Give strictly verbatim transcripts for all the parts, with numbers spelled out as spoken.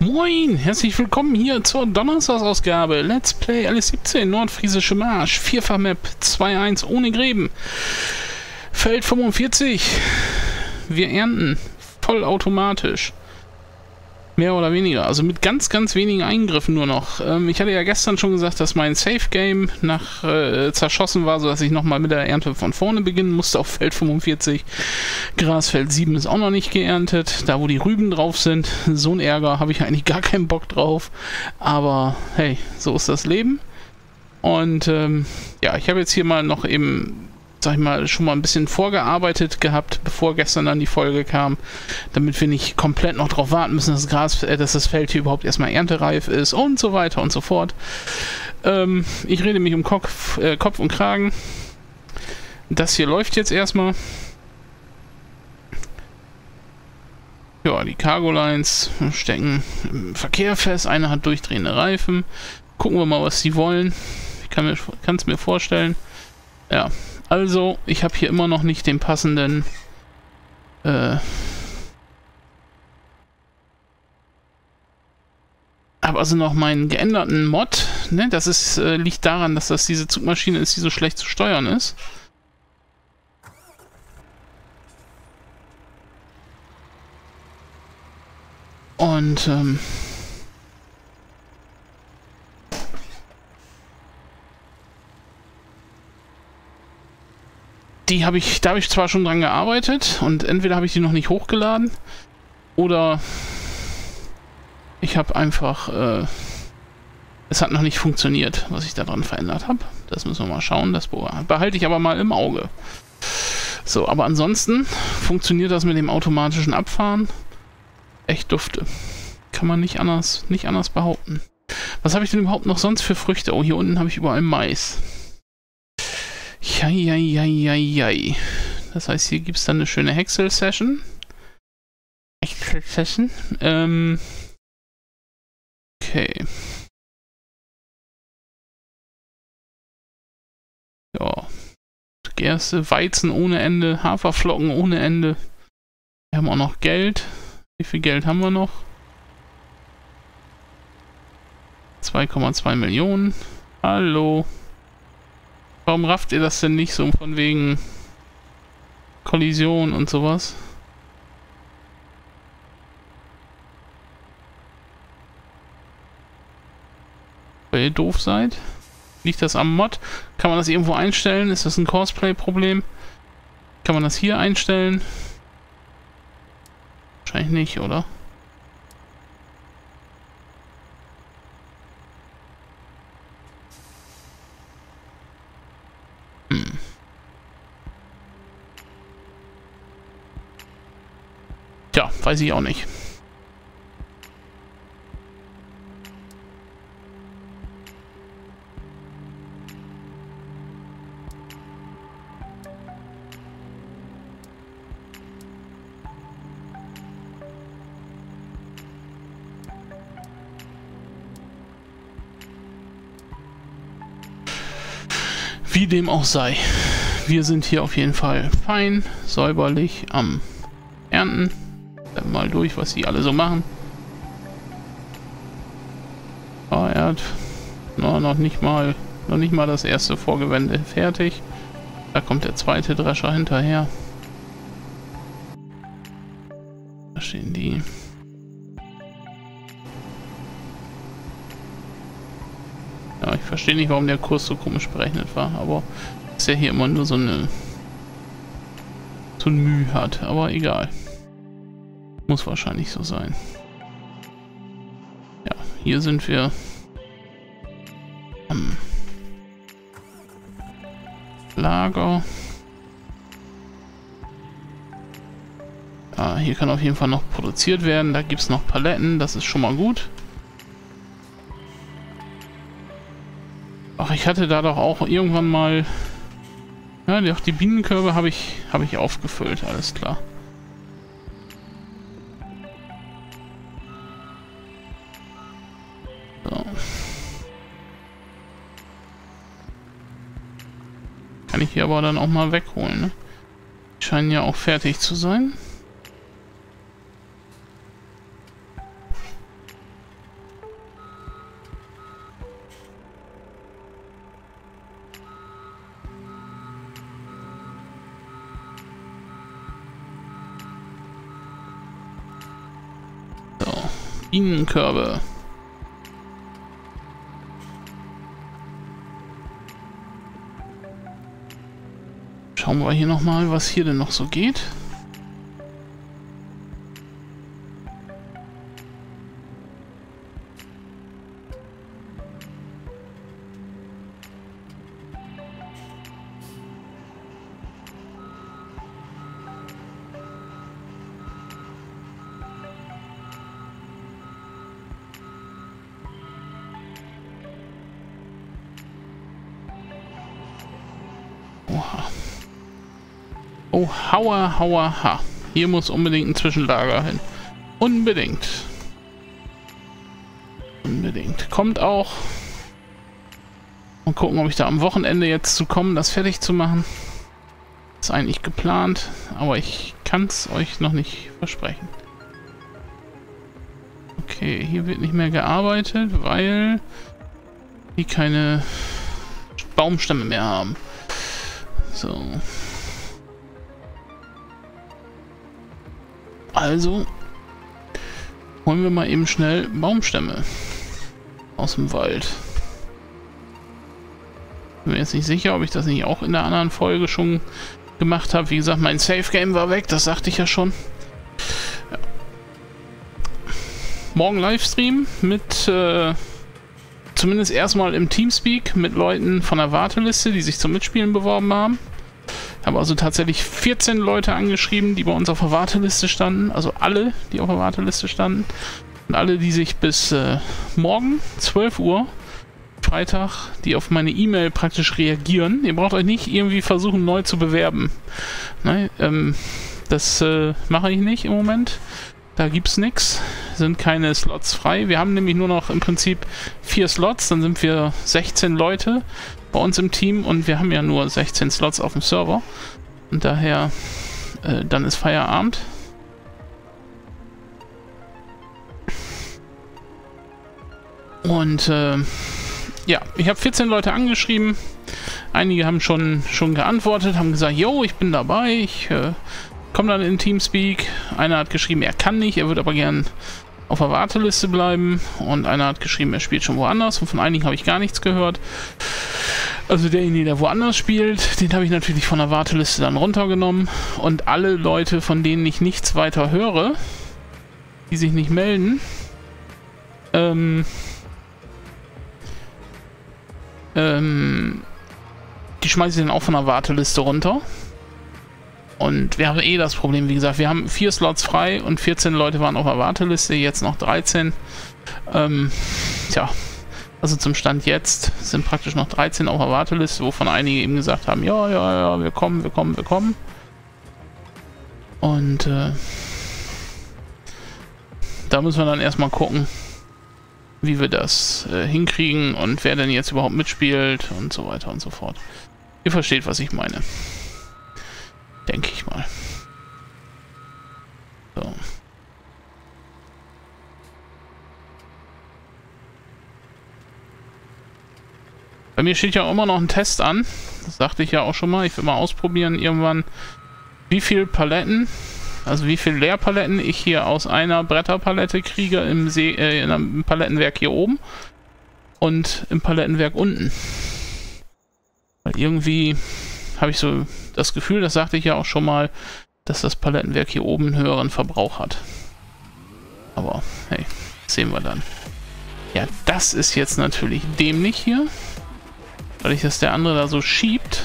Moin, herzlich willkommen hier zur Donnerstagsausgabe. Let's Play L S siebzehn, Nordfriesische Marsch, Vierfach-Map, zwei eins ohne Gräben. Feld fünfundvierzig. Wir ernten vollautomatisch. Mehr oder weniger, also mit ganz, ganz wenigen Eingriffen nur noch. Ähm, ich hatte ja gestern schon gesagt, dass mein Safe-Game nach äh, zerschossen war, sodass ich nochmal mit der Ernte von vorne beginnen musste auf Feld fünfundvierzig. Grasfeld sieben ist auch noch nicht geerntet, da wo die Rüben drauf sind. So ein Ärger, habe ich eigentlich gar keinen Bock drauf. Aber hey, so ist das Leben. Und ähm, ja, ich habe jetzt hier mal noch eben, sag ich mal, schon mal ein bisschen vorgearbeitet gehabt, bevor gestern dann die Folge kam, damit wir nicht komplett noch drauf warten müssen, dass das Gras, äh, dass das Feld hier überhaupt erstmal erntereif ist und so weiter und so fort. Ähm, ich rede mich um Kopf, äh, Kopf und Kragen. Das hier läuft jetzt erstmal. Ja, die Cargo Lines stecken im Verkehr fest. Eine hat durchdrehende Reifen. Gucken wir mal, was sie wollen. Ich kann es mir vorstellen. Ja. Also, ich habe hier immer noch nicht den passenden äh, habe also noch meinen geänderten Mod, ne? Das ist, äh, liegt daran, dass das diese Zugmaschine ist, die so schlecht zu steuern ist. Und ähm, die habe ich, da habe ich zwar schon dran gearbeitet und entweder habe ich die noch nicht hochgeladen oder ich habe einfach, äh, es hat noch nicht funktioniert, was ich da dran verändert habe. Das müssen wir mal schauen, das behalte ich aber mal im Auge. So, aber ansonsten funktioniert das mit dem automatischen Abfahren echt dufte. Kann man nicht anders, nicht anders behaupten. Was habe ich denn überhaupt noch sonst für Früchte? Oh, hier unten habe ich überall Mais. Jai, das heißt, hier gibt es dann eine schöne Häcksel-Session. Häcksel-Session. Ähm. Okay. Ja. Gerste, Weizen ohne Ende, Haferflocken ohne Ende. Wir haben auch noch Geld. Wie viel Geld haben wir noch? zwei Komma zwei Millionen. Hallo. Warum rafft ihr das denn nicht so von wegen Kollision und sowas? Weil ihr doof seid? Liegt das am Mod? Kann man das irgendwo einstellen? Ist das ein Cosplay-Problem? Kann man das hier einstellen? Wahrscheinlich nicht, oder? Tja, weiß ich auch nicht. Wie dem auch sei. Wir sind hier auf jeden Fall fein, säuberlich am Ernten. Mal durch, was sie alle so machen. Oh, er hat no, noch nicht mal noch nicht mal das erste Vorgewende fertig. Da kommt der zweite Drescher hinterher. Da stehen die. Ja, ich verstehe nicht, warum der Kurs so komisch berechnet war, aber dass er hier immer nur so eine so ein Mühe hat, aber egal. Muss wahrscheinlich so sein. Ja, hier sind wir am Lager. Ah, hier kann auf jeden Fall noch produziert werden. Da gibt es noch Paletten, das ist schon mal gut. Ach, ich hatte da doch auch irgendwann mal... Ja, die, auch die Bienenkörbe habe ich, habe ich aufgefüllt, alles klar. Kann ich hier aber dann auch mal wegholen, ne? Die scheinen ja auch fertig zu sein. Bienenkörbe. Schauen wir hier nochmal, was hier denn noch so geht. Oha. Oh, hauer, hauer, ha. Hier muss unbedingt ein Zwischenlager hin. Unbedingt. Unbedingt. Kommt auch. Und gucken, ob ich da am Wochenende jetzt zu kommen, das fertig zu machen. Ist eigentlich geplant, aber ich kann es euch noch nicht versprechen. Okay, hier wird nicht mehr gearbeitet, weil die keine Baumstämme mehr haben. So. Also holen wir mal eben schnell Baumstämme aus dem Wald. Bin mir jetzt nicht sicher, ob ich das nicht auch in der anderen Folge schon gemacht habe. Wie gesagt, mein Safe Game war weg, das sagte ich ja schon. Ja. Morgen Livestream mit äh, zumindest erstmal im Teamspeak mit Leuten von der Warteliste, die sich zum Mitspielen beworben haben. Ich habe also tatsächlich vierzehn Leute angeschrieben, die bei uns auf der Warteliste standen. Also alle, die auf der Warteliste standen. Und alle, die sich bis äh, morgen, zwölf Uhr, Freitag, die auf meine E-Mail praktisch reagieren. Ihr braucht euch nicht irgendwie versuchen, neu zu bewerben. Ne? Ähm, das äh, mache ich nicht im Moment. Da gibt es nichts. Sind keine Slots frei. Wir haben nämlich nur noch im Prinzip vier Slots. Dann sind wir sechzehn Leute bei uns im Team und wir haben ja nur sechzehn Slots auf dem Server. Und daher, äh, dann ist Feierabend. Und äh, ja, ich habe vierzehn Leute angeschrieben. Einige haben schon, schon geantwortet, haben gesagt, yo, ich bin dabei, ich äh, komme dann in Teamspeak. Einer hat geschrieben, er kann nicht, er würde aber gern auf der Warteliste bleiben. Und einer hat geschrieben, er spielt schon woanders. Und von einigen habe ich gar nichts gehört. Also derjenige, der woanders spielt, den habe ich natürlich von der Warteliste dann runtergenommen. Und alle Leute, von denen ich nichts weiter höre, die sich nicht melden, ähm, ähm, die schmeiße ich dann auch von der Warteliste runter. Und wir haben eh das Problem, wie gesagt, wir haben vier Slots frei und vierzehn Leute waren auf der Warteliste, jetzt noch dreizehn. Ähm, tja, also zum Stand jetzt sind praktisch noch dreizehn auf der Warteliste, wovon einige eben gesagt haben, ja, ja, ja, wir kommen, wir kommen, wir kommen. Und äh, da müssen wir dann erstmal gucken, wie wir das äh, hinkriegen und wer denn jetzt überhaupt mitspielt und so weiter und so fort. Ihr versteht, was ich meine. Denke ich mal. So. Bei mir steht ja immer noch ein Test an. Das sagte ich ja auch schon mal. Ich will mal ausprobieren irgendwann, wie viel Paletten, also wie viel Leerpaletten ich hier aus einer Bretterpalette kriege im, See, äh, in einem Palettenwerk hier oben und im Palettenwerk unten. Weil irgendwie habe ich so das Gefühl, das sagte ich ja auch schon mal, dass das Palettenwerk hier oben einen höheren Verbrauch hat. Aber hey, sehen wir dann. Ja, das ist jetzt natürlich dämlich hier. Weil ich das der andere da so schiebt.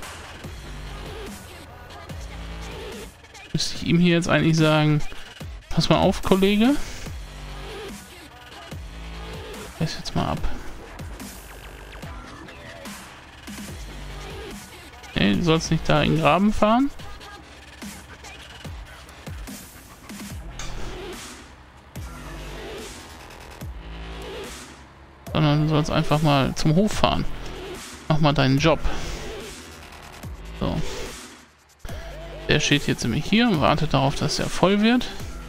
Müsste ich ihm hier jetzt eigentlich sagen, pass mal auf, Kollege. Reiß jetzt mal ab. Nee, du sollst nicht da in den Graben fahren. Sondern du sollst einfach mal zum Hof fahren. Mach mal deinen Job. So. Der steht jetzt nämlich hier und wartet darauf, dass er voll wird.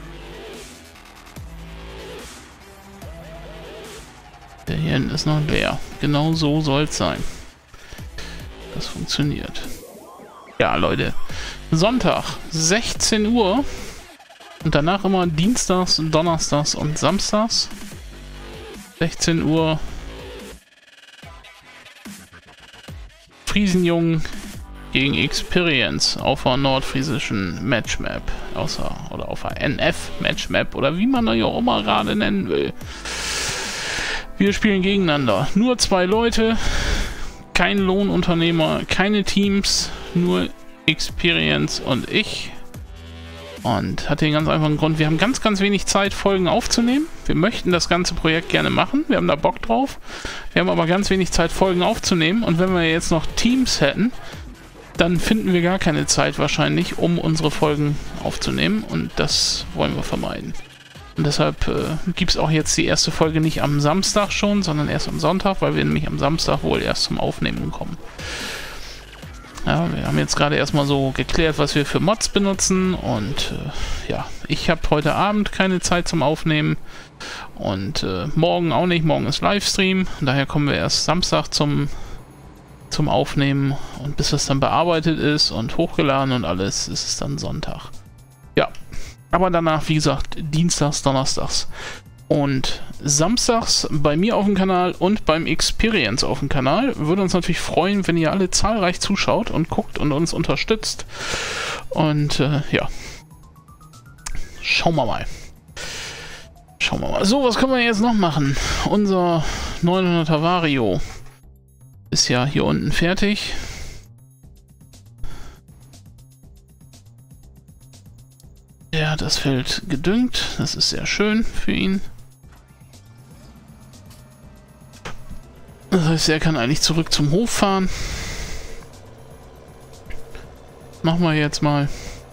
Der hier hinten ist noch leer. Genau so soll es sein. Das funktioniert. Ja, Leute. Sonntag, sechzehn Uhr. Und danach immer Dienstags, Donnerstags und Samstags. sechzehn Uhr. Friesenjungen gegen Experience auf der nordfriesischen Matchmap. Außer, oder auf der N F Matchmap oder wie man ja auch immer gerade nennen will. Wir spielen gegeneinander. Nur zwei Leute, kein Lohnunternehmer, keine Teams, nur Experience und ich. Und hat den ganz einfachen Grund, wir haben ganz, ganz wenig Zeit, Folgen aufzunehmen. Wir möchten das ganze Projekt gerne machen, wir haben da Bock drauf. Wir haben aber ganz wenig Zeit, Folgen aufzunehmen. Und wenn wir jetzt noch Teams hätten, dann finden wir gar keine Zeit wahrscheinlich, um unsere Folgen aufzunehmen. Und das wollen wir vermeiden. Und deshalb äh, gibt es auch jetzt die erste Folge nicht am Samstag schon, sondern erst am Sonntag, weil wir nämlich am Samstag wohl erst zum Aufnehmen kommen. Ja, wir haben jetzt gerade erstmal so geklärt, was wir für Mods benutzen und äh, ja, ich habe heute Abend keine Zeit zum Aufnehmen und äh, morgen auch nicht, morgen ist Livestream, daher kommen wir erst Samstag zum, zum Aufnehmen und bis das dann bearbeitet ist und hochgeladen und alles, ist es dann Sonntag. Ja, aber danach, wie gesagt, Dienstags, Donnerstags und samstags bei mir auf dem Kanal und beim Experience auf dem Kanal. Würde uns natürlich freuen, wenn ihr alle zahlreich zuschaut und guckt und uns unterstützt. Und äh, ja, schauen wir mal. Schauen wir mal. So, was können wir jetzt noch machen? Unser neunhunderter Vario ist ja hier unten fertig. Der hat das Feld gedüngt. Das ist sehr schön für ihn. Das heißt, er kann eigentlich zurück zum Hof fahren. Machen wir jetzt mal.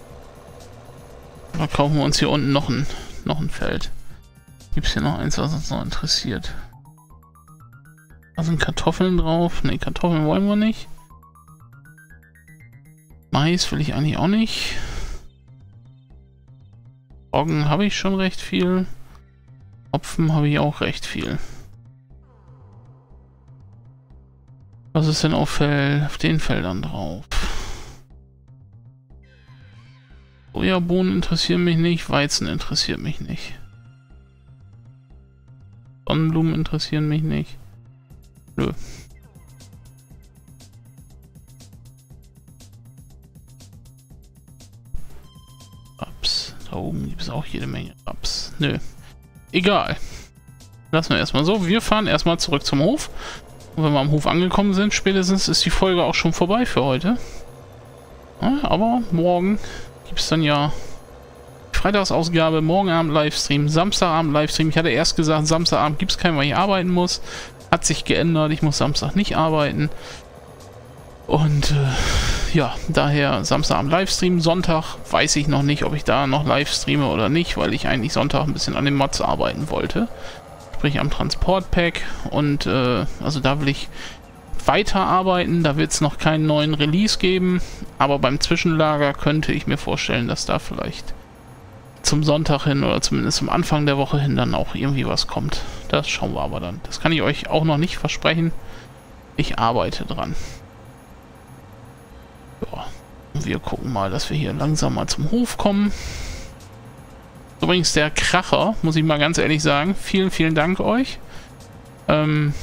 Da kaufen wir uns hier unten noch ein, noch ein Feld. Gibt es hier noch eins, was uns noch interessiert? Da sind Kartoffeln drauf. Ne, Kartoffeln wollen wir nicht. Mais will ich eigentlich auch nicht. Roggen habe ich schon recht viel. Hopfen habe ich auch recht viel. Was ist denn auf, Fel auf den Feldern drauf? Sojabohnen interessieren mich nicht, Weizen interessiert mich nicht. Sonnenblumen interessieren mich nicht. Nö. Raps. Da oben gibt es auch jede Menge Raps. Nö. Egal. Lassen wir erstmal so. Wir fahren erstmal zurück zum Hof. Und wenn wir am Hof angekommen sind, spätestens ist die Folge auch schon vorbei für heute. Ja, aber morgen gibt es dann ja Freitagsausgabe, morgen Abend Livestream, Samstagabend Livestream. Ich hatte erst gesagt, Samstagabend gibt es keinen, weil ich arbeiten muss. Hat sich geändert, ich muss Samstag nicht arbeiten. Und äh, ja, daher Samstagabend Livestream. Sonntag weiß ich noch nicht, ob ich da noch Livestreame oder nicht, weil ich eigentlich Sonntag ein bisschen an den Mods arbeiten wollte. Sprich am Transportpack. Und äh, also da will ich weiterarbeiten. Da wird es noch keinen neuen Release geben. Aber beim Zwischenlager könnte ich mir vorstellen, dass da vielleicht zum Sonntag hin oder zumindest zum Anfang der Woche hin dann auch irgendwie was kommt. Das schauen wir aber dann. Das kann ich euch auch noch nicht versprechen. Ich arbeite dran. Ja, wir gucken mal, dass wir hier langsam mal zum Hof kommen. Übrigens der Kracher, muss ich mal ganz ehrlich sagen. Vielen, vielen Dank euch. Ähm,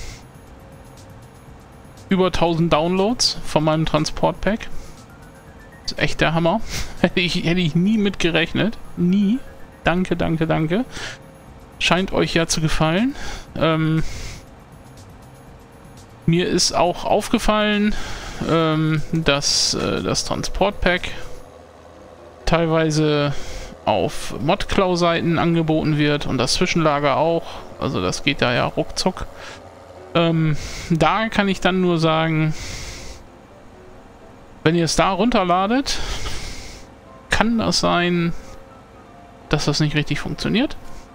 über tausend Downloads von meinem Transportpack. Das ist echt der Hammer. Hätte ich, hätte ich nie mit gerechnet. Nie. Danke, danke, danke. Scheint euch ja zu gefallen. Ähm, mir ist auch aufgefallen, ähm, dass äh, das Transportpack teilweise auf Modklau-Seiten angeboten wird und das Zwischenlager auch. Also das geht da ja ruckzuck. Ähm, da kann ich dann nur sagen, wenn ihr es da runterladet, kann das sein, dass das nicht richtig funktioniert.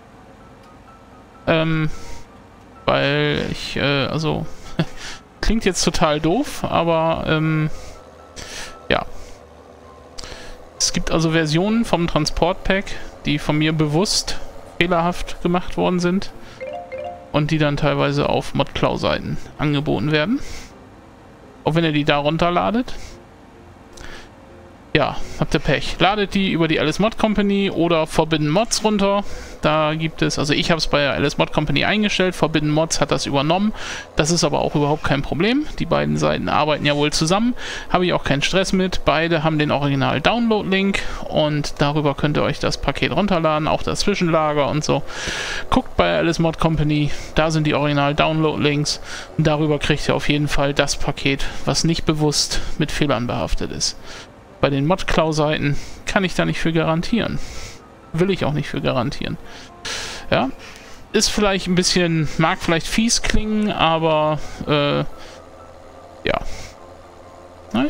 Ähm, weil ich, äh, also, klingt jetzt total doof, aber, ähm, ja. Es gibt also Versionen vom Transportpack, die von mir bewusst fehlerhaft gemacht worden sind und die dann teilweise auf Modklau-Seiten angeboten werden. Auch wenn ihr die da runterladet. ja, habt ihr Pech. Ladet die über die Alice Mod Company oder Forbidden Mods runter. Da gibt es, also ich habe es bei der Alice Mod Company eingestellt, Forbidden Mods hat das übernommen. Das ist aber auch überhaupt kein Problem. Die beiden Seiten arbeiten ja wohl zusammen. Habe ich auch keinen Stress mit. Beide haben den Original Download-Link und darüber könnt ihr euch das Paket runterladen, auch das Zwischenlager und so. Guckt bei Alice Mod Company, da sind die Original Download-Links und darüber kriegt ihr auf jeden Fall das Paket, was nicht bewusst mit Fehlern behaftet ist. Bei den Mod-Klau-Seiten kann ich da nicht für garantieren. Will ich auch nicht für garantieren. Ja, ist vielleicht ein bisschen, mag vielleicht fies klingen, aber äh, ja. Nein.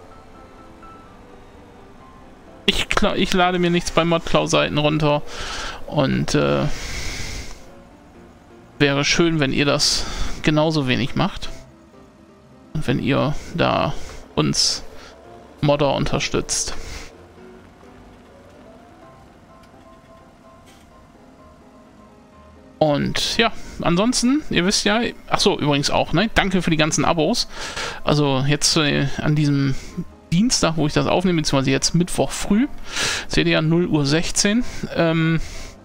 Ich, ich lade mir nichts bei Mod-Klau-Seiten runter und äh, wäre schön, wenn ihr das genauso wenig macht. Und wenn ihr da uns Modder unterstützt. Und ja, ansonsten, ihr wisst ja, achso, übrigens auch, ne? Danke für die ganzen Abos. Also jetzt äh, an diesem Dienstag, wo ich das aufnehme, beziehungsweise jetzt Mittwoch früh, seht ihr ja null Uhr sechzehn, ähm,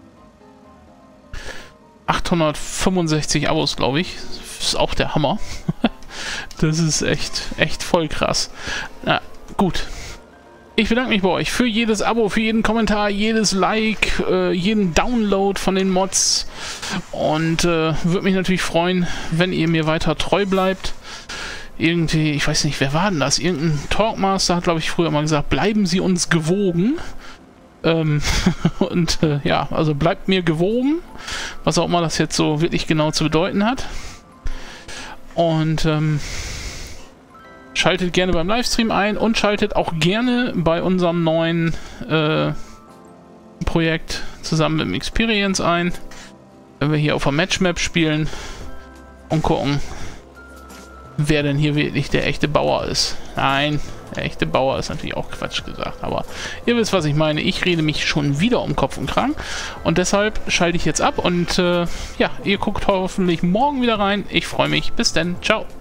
achthundertfünfundsechzig Abos, glaube ich. Das ist auch der Hammer. Das ist echt, echt voll krass. Na, gut. Ich bedanke mich bei euch für jedes Abo, für jeden Kommentar, jedes Like, äh, jeden Download von den Mods und äh, würde mich natürlich freuen, wenn ihr mir weiter treu bleibt. Irgendwie, ich weiß nicht, wer war denn das? Irgendein Talkmaster hat, glaube ich, früher mal gesagt, bleiben Sie uns gewogen. Ähm, und äh, ja, also bleibt mir gewogen, was auch immer das jetzt so wirklich genau zu bedeuten hat. Und ähm, schaltet gerne beim Livestream ein und schaltet auch gerne bei unserem neuen äh, Projekt zusammen mit dem Experience ein, wenn wir hier auf der Matchmap spielen und gucken, wer denn hier wirklich der echte Bauer ist. Nein, der echte Bauer ist natürlich auch Quatsch gesagt, aber ihr wisst, was ich meine. Ich rede mich schon wieder um Kopf und Kragen und deshalb schalte ich jetzt ab und äh, ja, ihr guckt hoffentlich morgen wieder rein. Ich freue mich. Bis dann. Ciao.